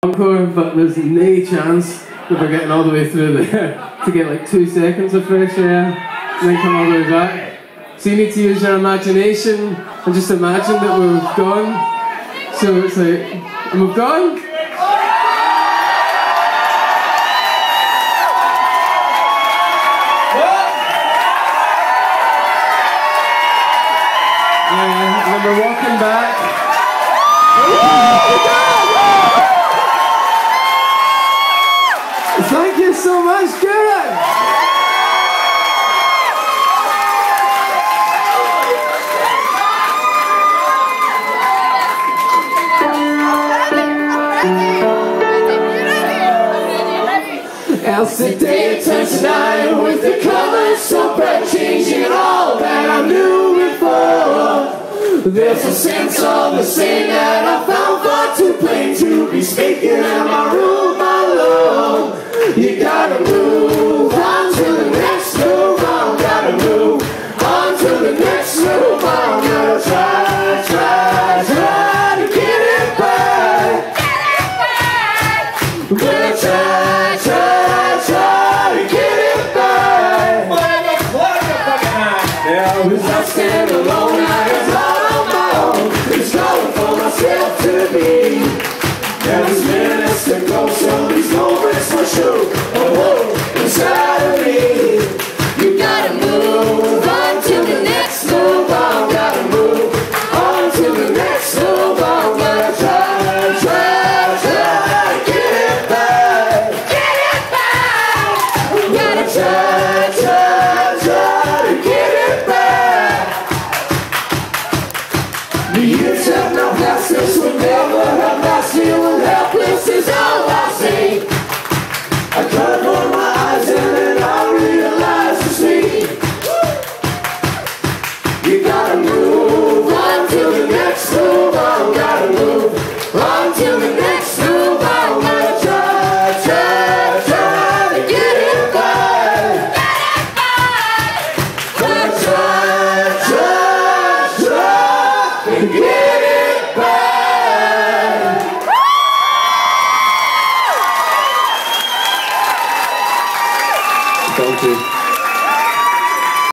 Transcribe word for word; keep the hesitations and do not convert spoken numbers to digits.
encore, but there's no chance that we're getting all the way through there to get like two seconds of fresh air and then come all the way back. So you need to use your imagination and just imagine that we've gone. So it's like, and we've gone? Yeah, and then we're walking back. Thank you so much, Gourock! Else the day turns to night with the colors so bright, changing all that I knew before. There's a sense of the same that I found far too plain to be speaking in my room alone. You gotta move on to the next move on, gotta move on to the next move on. Gotta try, try, try to get it back. Gotta try, try, try to get it back. Yeah, because I stand alone, I am all on my own. It's calling for myself to be. There's minutes to go, so these moments will show a hole inside of me. You gotta move on to the next move on. Gotta move on to the next move on. Gotta try, try, try to get it back. Get it back. Gotta try, try, try to get it back. The years have now passed, this will never have last. Feeling helpless is all I see. I cover my eyes and then I realize it's me. You got